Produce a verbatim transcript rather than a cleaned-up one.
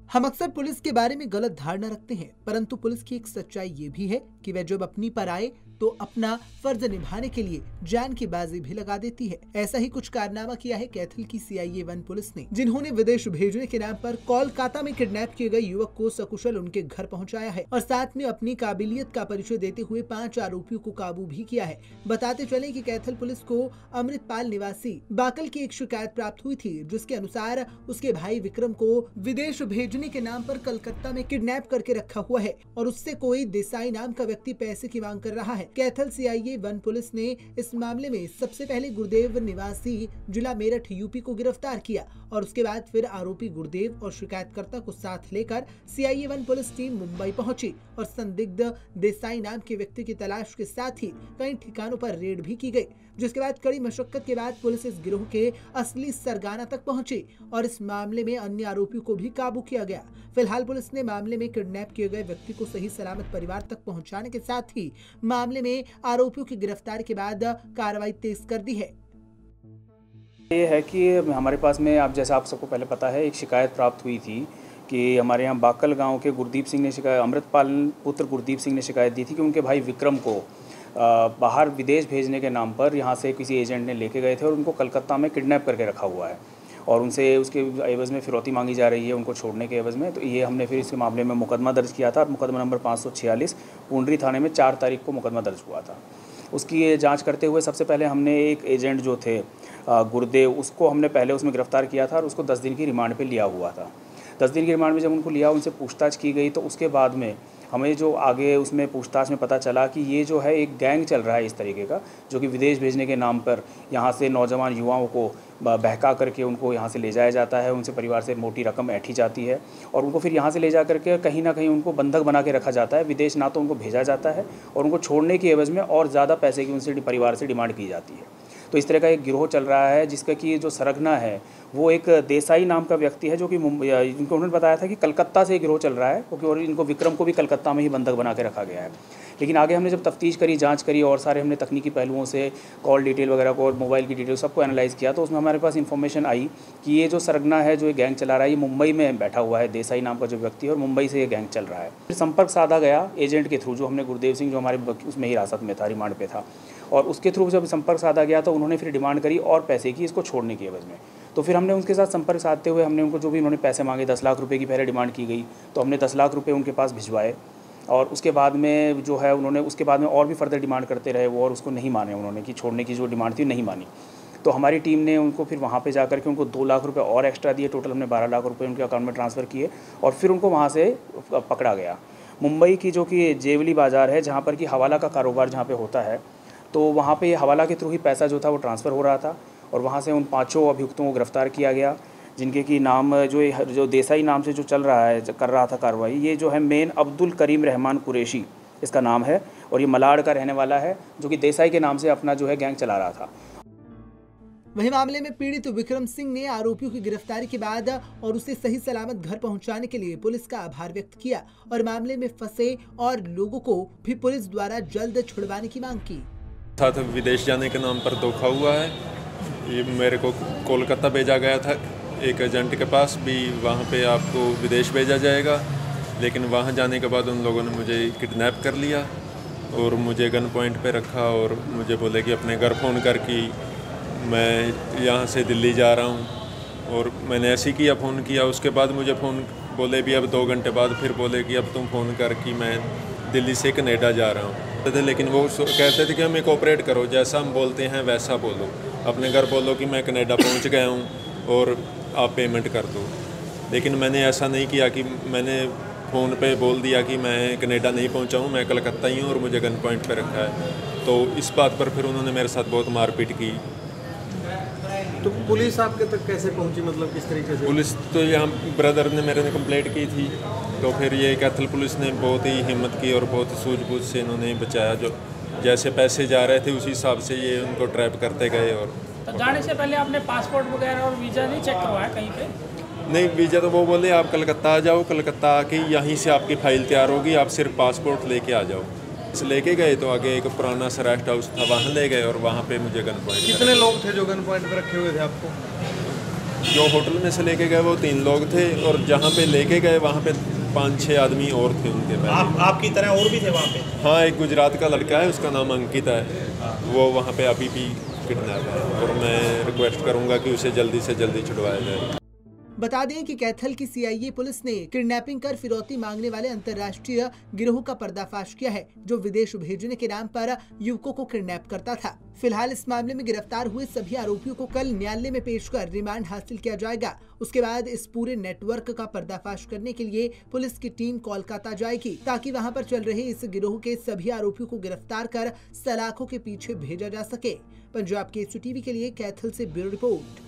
हम अक्सर पुलिस के बारे में गलत धारणा रखते हैं, परंतु पुलिस की एक सच्चाई ये भी है कि वह जब अपनी पर आए तो अपना फर्ज निभाने के लिए जान की बाजी भी लगा देती है। ऐसा ही कुछ कारनामा किया है कैथल की सी आई ए वन पुलिस ने, जिन्होंने विदेश भेजने के नाम पर कोलकाता में किडनैप किए गए युवक को सकुशल उनके घर पहुंचाया है और साथ में अपनी काबिलियत का परिचय देते हुए पांच आरोपियों को काबू भी किया है। बताते चले कि कैथल पुलिस को अमृतपाल निवासी बाकल की एक शिकायत प्राप्त हुई थी, जिसके अनुसार उसके भाई विक्रम को विदेश भेजने के नाम पर कलकत्ता में किडनैप करके रखा हुआ है और उससे कोई देसाई नाम का व्यक्ति पैसे की मांग कर रहा है। Kaithal C I A one police ने इस मामले में सबसे पहले गुरुदेव निवासी जिला मेरठ यूपी को गिरफ्तार किया और उसके बाद फिर आरोपी गुरुदेव और शिकायतकर्ता को साथ लेकर C I A one police team Mumbai पहुंची और संदिग्ध देसाई नाम के व्यक्ति की तलाश के साथ ही कई ठिकानों पर रेड भी की गई, जिसके बाद कड़ी मशक्कत के बाद पुलिस इस गिरोह के असली सरगना तक पहुंची और इस मामले में अन्य आरोपियों को भी काबू किया गया। फिलहाल पुलिस ने मामले में किडनैप किए गए व्यक्ति को सही सलामत परिवार तक पहुंचाने के साथ ही मामले में आरोपियों की गिरफ्तारी के बाद कार्रवाई तेज कर दी है। ये है कि हमारे पास में, आप जैसा आप सबको पहले पता है, एक शिकायत प्राप्त हुई थी कि हमारे यहाँ बाकल गांव के गुरदीप सिंह ने शिकायत अमृतपाल पुत्र गुरदीप सिंह ने शिकायत दी थी कि उनके भाई विक्रम को बाहर विदेश भेजने के नाम पर यहाँ से किसी एजेंट ने लेके गए थे और उनको कलकत्ता में किडनैप करके रखा हुआ है और उनसे उसके एवज़ में फिरौती मांगी जा रही है उनको छोड़ने के एवज़ में। तो ये हमने फिर इसके मामले में मुकदमा दर्ज किया था। मुकदमा नंबर पाँच सौ छियालीस पुंडरी थाने में चार तारीख को मुकदमा दर्ज हुआ था। उसकी जांच करते हुए सबसे पहले हमने एक एजेंट जो थे गुरुदेव, उसको हमने पहले उसमें गिरफ्तार किया था और उसको दस दिन की रिमांड पे लिया हुआ था। दस दिन की रिमांड में जब उनको लिया, उनसे पूछताछ की गई तो उसके बाद में हमें जो आगे उसमें पूछताछ में पता चला कि ये जो है एक गैंग चल रहा है इस तरीके का, जो कि विदेश भेजने के नाम पर यहाँ से नौजवान युवाओं को बहका करके उनको यहाँ से ले जाया जाता है, उनसे परिवार से मोटी रकम ऐंठी जाती है और उनको फिर यहाँ से ले जा करके कहीं ना कहीं उनको बंधक बना के रखा जाता है। विदेश ना तो उनको भेजा जाता है और उनको छोड़ने के एवज़ में और ज़्यादा पैसे की उनसे परिवार से डिमांड की जाती है। तो इस तरह का एक गिरोह चल रहा है जिसका कि जो सरगना है वो एक देसाई नाम का व्यक्ति है, जो कि मुंबई, इनको उन्होंने बताया था कि कलकत्ता से एक गिरोह चल रहा है, क्योंकि और इनको विक्रम को भी कलकत्ता में ही बंधक बना के रखा गया है। लेकिन आगे हमने जब तफ्तीश करी, जांच करी और सारे हमने तकनीकी पहलुओं से कॉल डिटेल वगैरह को और मोबाइल की डिटेल सबको एनालाइज़ किया, तो उसमें हमारे पास इन्फॉर्मेशन आई कि ये जो सरगना है, जो ये गैंग चला रहा है, ये मुंबई में बैठा हुआ है, देसाई नाम का जो व्यक्ति है, और मुंबई से ये गैंग चल रहा है। फिर संपर्क साधा गया एजेंट के थ्रू, जो हमने गुरुदेव सिंह जो हमारे उसमें हिरासत में था, रिमांड पे था, और उसके थ्रू जब संपर्क साधा गया तो उन्होंने फिर डिमांड करी और पैसे की इसको छोड़ने की एवज़ में। तो फिर हमने उनके साथ संपर्क साधते हुए हमने उनको जो भी उन्होंने पैसे मांगे, दस लाख रुपए की पहले डिमांड की गई, तो हमने दस लाख रुपए उनके पास भिजवाए और उसके बाद में जो है उन्होंने उसके बाद में और भी फर्दर डिमांड करते रहे वो, और उसको नहीं माने उन्होंने, कि छोड़ने की जो डिमांड थी नहीं मानी। तो हमारी टीम ने उनको फिर वहाँ पे जाकर के उनको दो लाख रुपए और एक्स्ट्रा दिए, टोटल हमने बारह लाख रुपए उनके अकाउंट में ट्रांसफ़र किए और फिर उनको वहाँ से पकड़ा गया। मुंबई की जो कि जेवली बाज़ार है, जहाँ पर कि हवाला का कारोबार जहाँ पर होता है, तो वहाँ पे हवाला के थ्रू ही पैसा जो था वो ट्रांसफ़र हो रहा था और वहाँ से उन पांचों अभियुक्तों को गिरफ्तार किया गया, जिनके की नाम जो जो देसाई नाम से जो चल रहा है, कर रहा था कार्रवाई, ये जो है मेन अब्दुल करीम रहमान कुरैशी इसका नाम है और ये मलाड का रहने वाला है, जो कि देसाई के नाम से अपना जो है गैंग चला रहा था। वहीं मामले में पीड़ित विक्रम सिंह ने आरोपियों की गिरफ्तारी के बाद और उसे सही सलामत घर पहुंचाने के लिए पुलिस का आभार व्यक्त किया और मामले में फंसे और लोगों को भी पुलिस द्वारा जल्द छुड़वाने की मांग की। साथ विदेश जाने के नाम पर धोखा हुआ है। ये मेरे को कोलकाता भेजा गया था एक एजेंट के पास भी, वहाँ पे आपको विदेश भेजा जाएगा, लेकिन वहाँ जाने के बाद उन लोगों ने मुझे किडनैप कर लिया और मुझे गन पॉइंट पे रखा और मुझे बोले कि अपने घर फ़ोन कर कि मैं यहाँ से दिल्ली जा रहा हूँ, और मैंने ऐसे ही किया, फ़ोन किया। उसके बाद मुझे फ़ोन बोले भी अब दो घंटे बाद फिर बोले कि अब तुम फ़ोन कर कि मैं दिल्ली से कनाडा जा रहा हूँ। लेकिन वो कहते थे कि हमें कोऑपरेट करो, जैसा हम बोलते हैं वैसा बोलो, अपने घर बोलो कि मैं कनाडा पहुंच गया हूं और आप पेमेंट कर दो। लेकिन मैंने ऐसा नहीं किया कि मैंने फ़ोन पे बोल दिया कि मैं कनाडा नहीं पहुंचा हूं, मैं कलकत्ता ही हूं और मुझे गन पॉइंट पे रखा है। तो इस बात पर फिर उन्होंने मेरे साथ बहुत मारपीट की। तो पुलिस आपके तक कैसे पहुंची, मतलब किस तरीके से? पुलिस तो यहाँ ब्रदर ने मेरे ने कंप्लेंट की थी, तो फिर ये कैथल पुलिस ने बहुत ही हिम्मत की और बहुत सूझबूझ से इन्होंने बचाया। जो जैसे पैसे जा रहे थे उसी हिसाब से ये उनको ट्रैप करते गए। और तो जाने से पहले आपने पासपोर्ट वगैरह और वीज़ा नहीं चेक करवाया कहीं पे? नहीं, वीज़ा तो वो बोले आप कलकत्ता आ जाओ, कलकत्ता आके यहीं से आपकी फ़ाइल तैयार होगी, आप सिर्फ पासपोर्ट लेके आ जाओ। इस लेके गए तो आगे एक पुराना सा रेस्ट हाउस था, वहाँ ले गए और वहाँ पे मुझे गन पॉइंट। कितने लोग थे जो गन पॉइंट पे रखे हुए थे आपको? जो होटल में से लेके गए वो तीन लोग थे और जहाँ पे लेके गए वहाँ पे पाँच छः आदमी और थे उनके पहले। आप आपकी तरह और भी थे वहाँ पे? हाँ, एक गुजरात का लड़का है, उसका नाम अंकित है, वो वहाँ पे अभी भी किडनैप है और मैं रिक्वेस्ट करूँगा कि उसे जल्दी से जल्दी छुड़वाया जाए। बता दें कि कैथल की सीआईए पुलिस ने किडनैपिंग कर फिरौती मांगने वाले अंतर्राष्ट्रीय गिरोह का पर्दाफाश किया है, जो विदेश भेजने के नाम पर युवकों को किडनैप करता था। फिलहाल इस मामले में गिरफ्तार हुए सभी आरोपियों को कल न्यायालय में पेश कर रिमांड हासिल किया जाएगा। उसके बाद इस पूरे नेटवर्क का पर्दाफाश करने के लिए पुलिस की टीम कोलकाता जाएगी, ताकि वहां पर चल रहे इस गिरोह के सभी आरोपियों को गिरफ्तार कर सलाखों के पीछे भेजा जा सके। पंजाब केसरी टीवी के लिए कैथल से ब्यूरो रिपोर्ट।